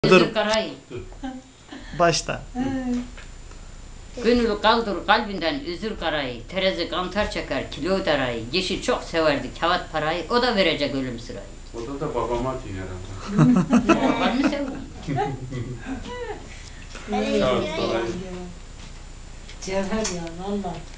Üzür karayı. Başta. Gönül kaldır kalbinden üzür karayı. Terezi kantar çeker kilo darayı. Yeşil çok severdi kağıt parayı. O da verecek ölüm sırayı. O da babama atıyor herhalde. Var mı sevdim? Sağ ol, sağ ol. Cevher ya valla.